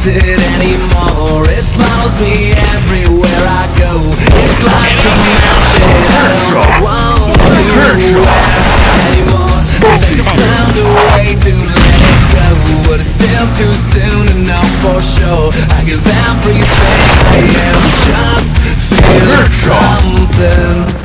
it anymore. It follows me everywhere I go. It's like a magnet. I don't want to wear anymore. I think I found a way to let it go, but it's still too soon to know for sure. I give everything I am, just feel something.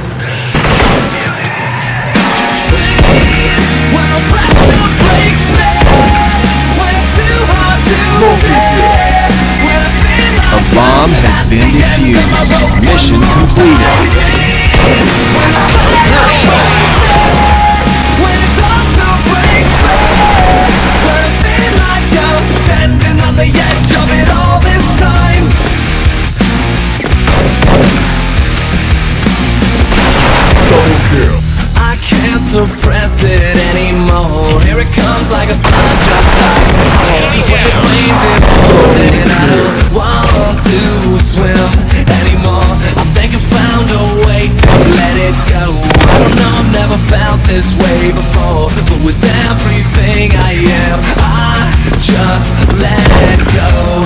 When the pressure breaks me, when it's too hard to say, when I feel like A bomb has been defused. Mission completed. when the fire breaks me, when it's all to break free, when I feel like I'm standing on the edge of it all this time. Double kill. I can't suppress it anymore. Here it comes like a flood, just like before. When the plane's exploding, I don't want to swim anymore. I think I found a way to let it go. I don't know, I've never felt this way before, but with everything I am, I just let it go.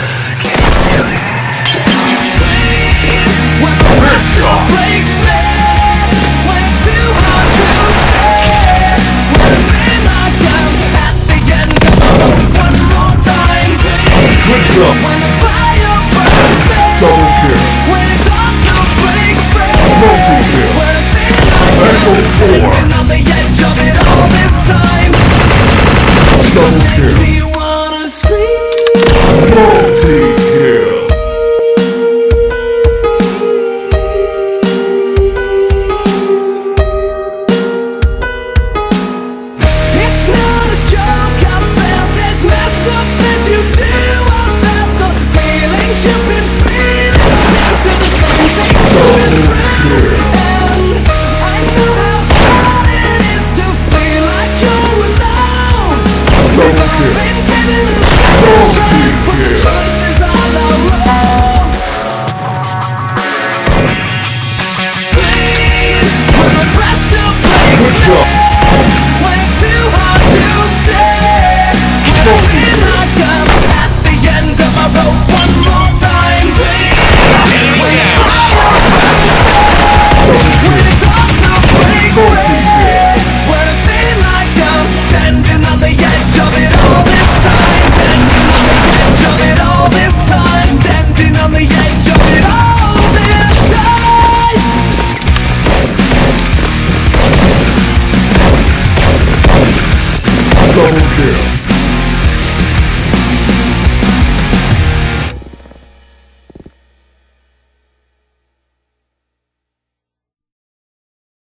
When the pressure breaks me, when it's too hard to say, when I feel like I'm at the end of the road one more time. Good job. When the fire burns me, Double kill. when it's all to break free, Multi-kill. when I feel like Special I'm four. standing on the edge of it all this time. Double Make kill. me wanna scream. Multi-kill. It's not a joke, I've felt as messed up as you do. I've felt the feelings you've been feeling, feel the same things you've been through. And I know how hard it is to feel like you're alone. We've all kill. been given a second chance, but the kill. choice is all our own. Scream when the pressure breaks Good job. when it's too hard to say, when I feel like I'm at the end of my rope one more time. When the fire burns me, when it's all to break free, when I feel like I'm standing on the edge of it all this time, standing on the edge of it all this time, standing on the edge of it all this time. Double kill.